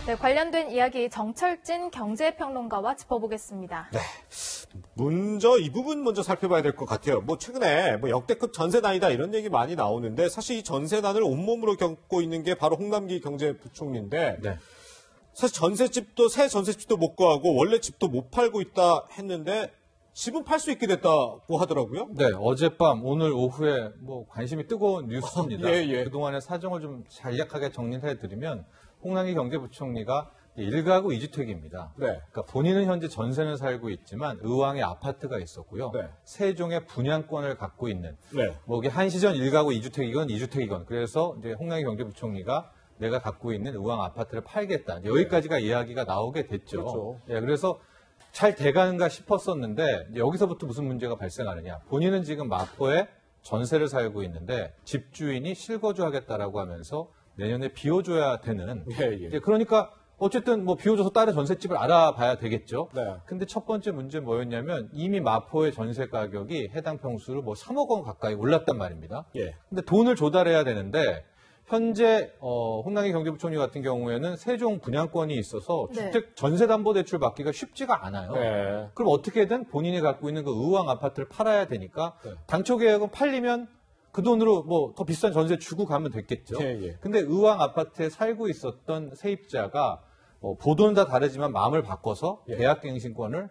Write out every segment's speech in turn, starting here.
네, 관련된 이야기 정철진 경제평론가와 짚어보겠습니다. 네. 먼저 이 부분 먼저 살펴봐야 될 것 같아요. 최근에 역대급 전세난이다 이런 얘기 많이 나오는데 사실 이 전세난을 온몸으로 겪고 있는 게 바로 홍남기 경제부총리인데 네. 사실 새 전세집도 못 구하고 원래 집도 못 팔고 있다 했는데 집은 팔 수 있게 됐다고 하더라고요. 네, 어젯밤 오늘 오후에 관심이 뜨거운 뉴스입니다. 예. 그동안의 사정을 좀 간략하게 정리를 해드리면 홍남기 경제부총리가 1가구 2주택입니다. 네. 그러니까 본인은 현재 전세는 살고 있지만 의왕에 아파트가 있었고요. 네. 세종의 분양권을 갖고 있는 네. 이게 한시전 1가구 2주택이건 2주택이건 그래서 이제 홍남기 경제부총리가 내가 갖고 있는 의왕 아파트를 팔겠다. 여기까지가 이야기가 나오게 됐죠. 그렇죠. 예, 그래서 잘 돼가는가 싶었었는데 여기서부터 무슨 문제가 발생하느냐. 본인은 지금 마포에 전세를 살고 있는데 집주인이 실거주하겠다라고 하면서 내년에 비워줘야 되는. 예. 그러니까 어쨌든 비워줘서 다른 전셋집을 알아봐야 되겠죠. 네. 근데 첫 번째 문제 뭐였냐면 이미 마포의 전세 가격이 해당 평수로 3억 원 가까이 올랐단 말입니다. 예. 근데 돈을 조달해야 되는데 현재 홍남기 경제부총리 같은 경우에는 세종 분양권이 있어서 네. 주택 전세담보대출 받기가 쉽지가 않아요. 네. 그럼 어떻게든 본인이 갖고 있는 그 의왕 아파트를 팔아야 되니까 네. 당초 계획은 팔리면 그 돈으로 더 비싼 전세 주고 가면 됐겠죠. 예. 근데 의왕 아파트에 살고 있었던 세입자가 보도는 다 다르지만 마음을 바꿔서 예. 계약갱신권을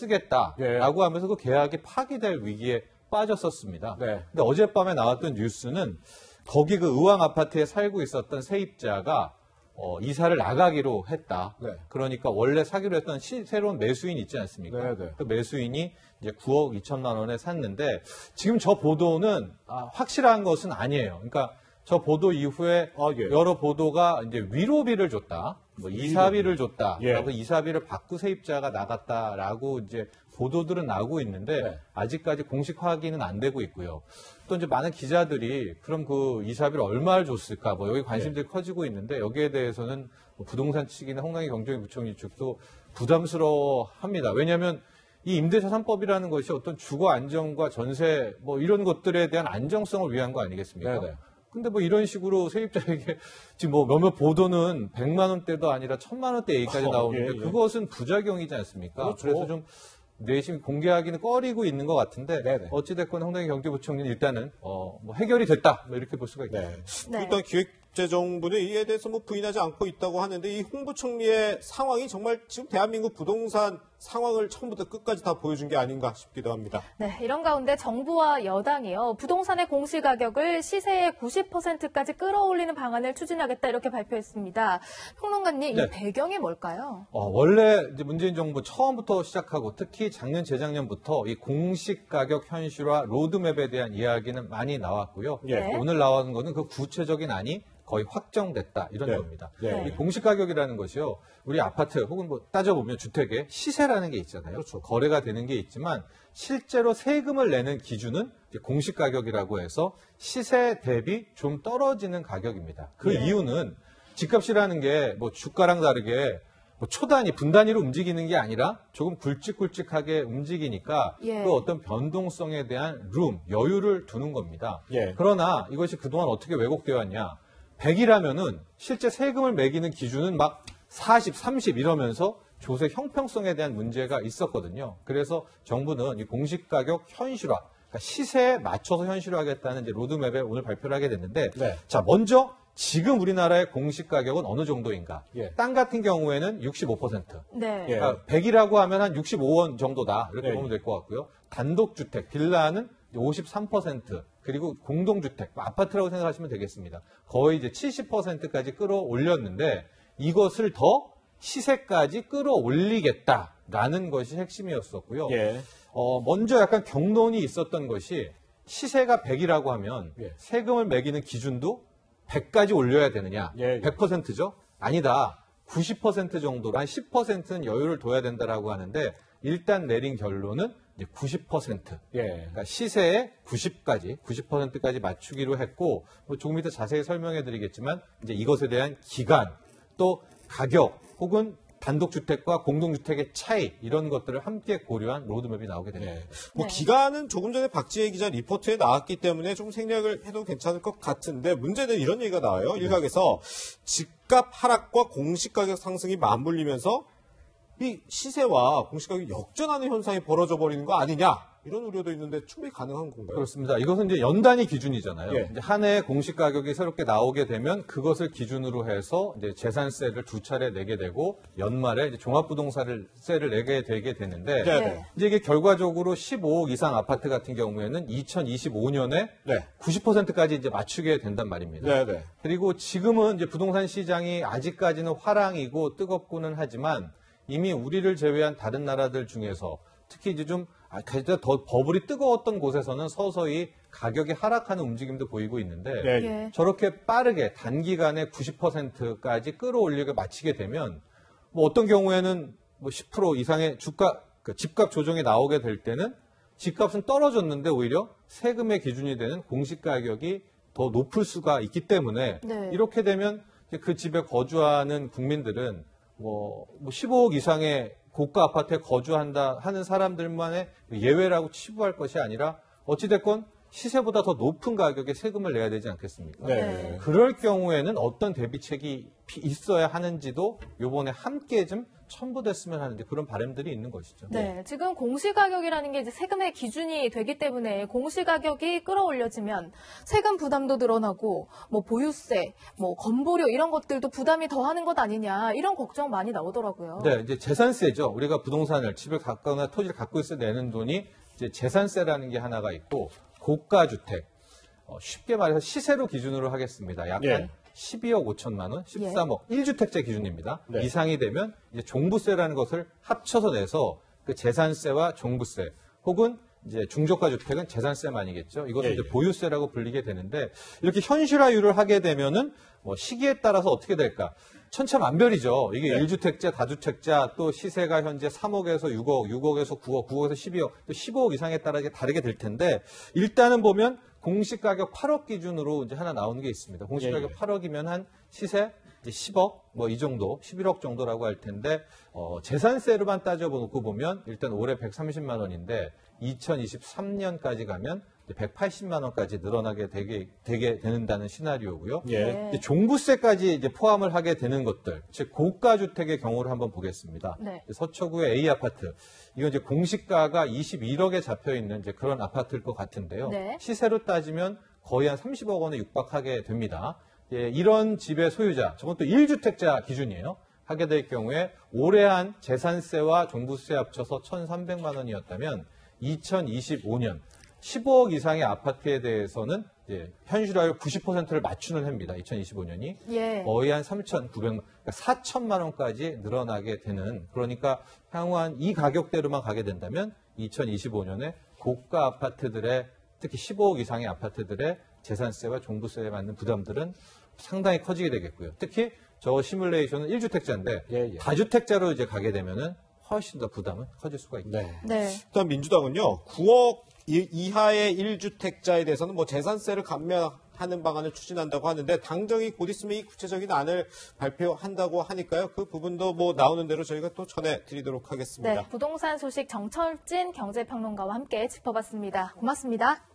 쓰겠다라고 하면서 그 계약이 파기될 위기에 빠졌었습니다. 네. 근데 어젯밤에 나왔던 뉴스는 거기 그 의왕 아파트에 살고 있었던 세입자가 이사를 나가기로 했다. 네. 그러니까 원래 사기로 했던 새로운 매수인이 있지 않습니까? 네. 그 매수인이 이제 9억 2천만 원에 샀는데 지금 저 보도는 확실한 것은 아니에요. 그러니까 저 보도 이후에 여러 보도가 이제 위로비를 줬다, 이사비를 줬다, 라고 이사비를 받고 세입자가 나갔다라고 이제 보도들은 나오고 있는데 아직까지 공식 확인은 안 되고 있고요. 또 이제 많은 기자들이 그럼 그 이사비를 얼마를 줬을까, 여기 관심들이 커지고 있는데 여기에 대해서는 부동산 측이나 홍남기 경제부총리 측도 부담스러워합니다. 왜냐하면 이 임대차산법이라는 것이 어떤 주거 안정과 전세 이런 것들에 대한 안정성을 위한 거 아니겠습니까? 네네. 근데 이런 식으로 세입자에게 지금 몇몇 보도는 100만 원대도 아니라 1000만 원대 얘기까지 나오는데 그것은 부작용이지 않습니까? 그렇죠. 그래서 좀 내심 공개하기는 꺼리고 있는 것 같은데 네네. 어찌됐건 홍남기 경제부총리는 일단은 해결이 됐다 이렇게 볼 수가 있겠습니다. 네. 일단 기획재정부는 이에 대해서 부인하지 않고 있다고 하는데 이 홍 부총리의 상황이 정말 지금 대한민국 부동산 상황을 처음부터 끝까지 다 보여준 게 아닌가 싶기도 합니다. 네, 이런 가운데 정부와 여당이요. 부동산의 공시가격을 시세의 90%까지 끌어올리는 방안을 추진하겠다 이렇게 발표했습니다. 평론가님, 네. 이 배경이 뭘까요? 원래 이제 문재인 정부 처음부터 시작하고 특히 작년, 재작년부터 이 공시가격 현실화 로드맵에 대한 이야기는 많이 나왔고요. 네. 오늘 나오는 거는 그 구체적인 안이 거의 확정됐다 이런 겁니다. 네. 이 공시가격이라는 것이요. 우리 아파트 혹은 따져보면 주택의 시세라는 게 있잖아요. 그렇죠. 거래가 되는 게 있지만 실제로 세금을 내는 기준은 이제 공시가격이라고 해서 시세 대비 좀 떨어지는 가격입니다. 그 이유는 집값이라는 게 주가랑 다르게 초단위, 분단위로 움직이는 게 아니라 조금 굵직굵직하게 움직이니까 그 어떤 변동성에 대한 여유를 두는 겁니다. 그러나 이것이 그동안 어떻게 왜곡되어 왔냐. 100이라면은 실제 세금을 매기는 기준은 40, 30 이러면서 조세 형평성에 대한 문제가 있었거든요. 그래서 정부는 이 공시가격 현실화, 그러니까 시세에 맞춰서 현실화하겠다는 이제 로드맵에 오늘 발표를 하게 됐는데, 자, 먼저 지금 우리나라의 공시가격은 어느 정도인가? 땅 같은 경우에는 65%. 네. 그러니까 100이라고 하면 한 65원 정도다. 이렇게 보면 될 것 같고요. 단독주택, 빌라는 53%. 그리고 공동주택, 아파트라고 생각하시면 되겠습니다. 거의 이제 70%까지 끌어올렸는데 이것을 더 시세까지 끌어올리겠다라는 것이 핵심이었었고요. 먼저 약간 경론이 있었던 것이 시세가 100이라고 하면 세금을 매기는 기준도 100까지 올려야 되느냐. 100%죠? 아니다. 90% 정도로 한 10%는 여유를 둬야 된다라고 하는데 일단 내린 결론은 이제 90%. 그러니까 시세의 90%까지 맞추기로 했고, 조금 이따 자세히 설명해 드리겠지만, 이제 이것에 대한 기간, 또 가격, 혹은 단독주택과 공동주택의 차이, 이런 것들을 함께 고려한 로드맵이 나오게 됩니다. 기간은 조금 전에 박지혜 기자 리포트에 나왔기 때문에 좀 생략을 해도 괜찮을 것 같은데, 문제는 이런 얘기가 나와요. 일각에서 집값 하락과 공시가격 상승이 맞물리면서 이 시세와 공시가격이 역전하는 현상이 벌어져 버리는 거 아니냐 이런 우려도 있는데 충분히 가능한 건가요? 그렇습니다. 이것은 이제 연단위 기준이잖아요. 예. 이제 한 해 공시 가격이 새롭게 나오게 되면 그것을 기준으로 해서 이제 재산세를 두 차례 내게 되고 연말에 이제 종합부동산세를 내게 되게 되는데 네, 네. 이제 이게 결과적으로 15억 이상 아파트 같은 경우에는 2025년에 네. 90%까지 이제 맞추게 된단 말입니다. 네, 네. 그리고 지금은 이제 부동산 시장이 아직까지는 화랑이고 뜨겁고는 하지만 이미 우리를 제외한 다른 나라들 중에서 특히 이제 좀 가장 더 버블이 뜨거웠던 곳에서는 서서히 가격이 하락하는 움직임도 보이고 있는데 네. 예. 저렇게 빠르게 단기간에 90%까지 끌어올리게 마치게 되면 뭐 어떤 경우에는 뭐 10% 이상의 집값 조정이 나오게 될 때는 집값은 떨어졌는데 오히려 세금의 기준이 되는 공시가격이 더 높을 수가 있기 때문에 네. 이렇게 되면 이제 그 집에 거주하는 국민들은 뭐 15억 이상의 고가 아파트에 거주한다 하는 사람들만의 예외라고 치부할 것이 아니라 어찌됐건 시세보다 더 높은 가격에 세금을 내야 되지 않겠습니까? 네. 그럴 경우에는 어떤 대비책이 있어야 하는지도 요번에 함께 좀 첨부됐으면 하는데 그런 바람들이 있는 것이죠. 네, 지금 공시가격이라는 게 이제 세금의 기준이 되기 때문에 공시가격이 끌어올려지면 세금 부담도 늘어나고 뭐 보유세, 뭐 건보료 이런 것들도 부담이 더하는 것 아니냐 이런 걱정 많이 나오더라고요. 네, 이제 재산세죠. 우리가 부동산을 집을 갖거나 토지를 갖고 있어 내는 돈이 이제 재산세라는 게 하나가 있고 고가 주택 쉽게 말해서 시세로 기준으로 하겠습니다. 약간 예. 12억 5천만 원, 13억, 1주택자 기준입니다. 네. 이상이 되면 이제 종부세라는 것을 합쳐서 내서 그 재산세와 종부세 혹은 이제 중저가 주택은 재산세만이겠죠. 이것을 예, 이제 예. 보유세라고 불리게 되는데 이렇게 현실화율을 하게 되면은 뭐 시기에 따라서 어떻게 될까? 천차만별이죠. 이게 네. 1주택자, 다주택자 또 시세가 현재 3억에서 6억, 6억에서 9억, 9억에서 12억, 또 15억 이상에 따라 이게 다르게 될 텐데 일단은 보면 공시가격 8억 기준으로 이제 하나 나오는 게 있습니다. 공시가격 예, 예. 8억이면 한 시세 이제 10억 뭐 이 정도, 11억 정도라고 할 텐데 재산세로만 따져보고 보면 일단 올해 130만 원인데 2023년까지 가면 180만 원까지 늘어나게 되게 되는다는 시나리오고요. 예. 네. 이제 종부세까지 이제 포함을 하게 되는 것들, 즉 고가 주택의 경우를 한번 보겠습니다. 네. 서초구의 A 아파트, 이건 이제 공시가가 21억에 잡혀 있는 이제 그런 아파트일 것 같은데요. 네. 시세로 따지면 거의 한 30억 원에 육박하게 됩니다. 예, 이런 집의 소유자, 저건 또 1주택자 기준이에요. 하게 될 경우에 올해 한 재산세와 종부세 합쳐서 1,300만 원이었다면 2025년 15억 이상의 아파트에 대해서는 이제 현실화율 90%를 맞추는 해입니다. 2025년이 예. 거의 한 3,900만, 그러니까 4천만 원까지 늘어나게 되는. 그러니까 향후 한 이 가격대로만 가게 된다면 2025년에 고가 아파트들의 특히 15억 이상의 아파트들의 재산세와 종부세에 맞는 부담들은 상당히 커지게 되겠고요. 특히 저 시뮬레이션은 1주택자인데 예, 예. 다주택자로 이제 가게 되면은 훨씬 더 부담은 커질 수가 있다. 네. 네. 일단 민주당은요, 9억 이하의 1주택자에 대해서는 뭐 재산세를 감면하는 방안을 추진한다고 하는데 당정이 곧 있으면 이 구체적인 안을 발표한다고 하니까요. 그 부분도 뭐 나오는 대로 저희가 또 전해드리도록 하겠습니다. 네, 부동산 소식 정철진 경제평론가와 함께 짚어봤습니다. 고맙습니다.